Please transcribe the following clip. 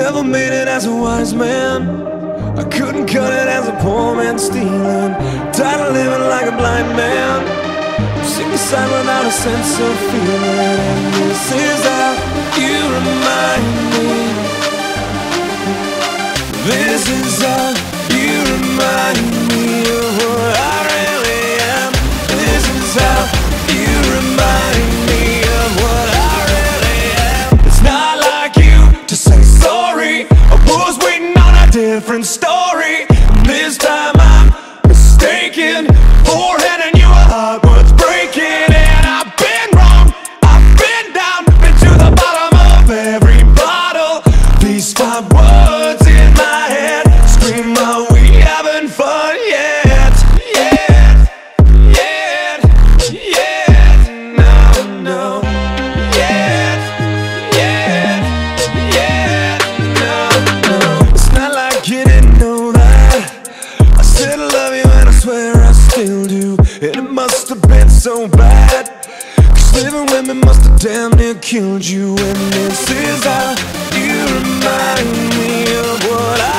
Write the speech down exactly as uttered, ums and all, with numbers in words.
never made it as a wise man. I couldn't cut it as a poor man stealing. Tired of living like a blind man. I'm sick aside without a sense of feeling. And this is how you remind me. This is how you remind me of what I really am. This is how you remind me of what I really am. It's not like you to say sorry. I was waiting on a different story. This time I'm mistaken for handing you a heart worth breaking. And I've been wrong, I've been down, been to the bottom of every bottle. These five words in my head scream out, we haven't fun yet. Yet, yet, yet, no, no. Yet, yet, yet, no, no. It's not like you didn't know that I said I love you and I swear I still do. And it must have been so bad, 'cause living with me must have damn near killed you. And this is how you remind me of what I